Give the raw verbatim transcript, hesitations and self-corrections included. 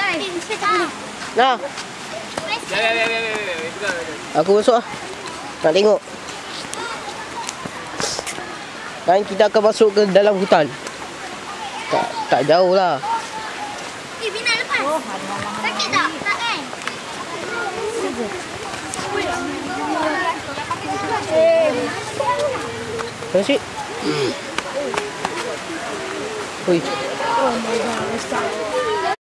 Nah. Aku masuk lah. Nak tengok. Dan kita akan masuk ke dalam hutan. Tak, tak jauh lah. Eh, Bina lepas. Sakit tak? Tak kan? Masih? Ui. Oh my god,